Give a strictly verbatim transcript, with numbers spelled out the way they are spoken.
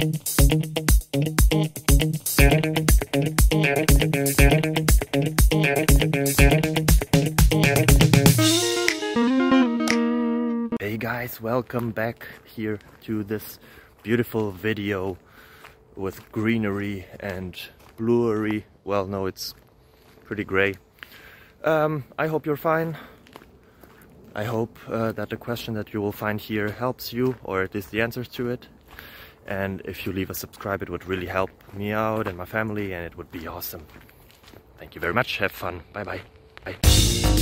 Hey guys, welcome back here to this beautiful video with greenery and bluery. Well, no, it's pretty gray. Um, I hope you're fine. I hope uh, that the question that you will find here helps you, or at least the answers to it. And if you leave a subscribe, it would really help me out and my family, and it would be awesome. Thank you very much. Have fun. Bye bye. Bye.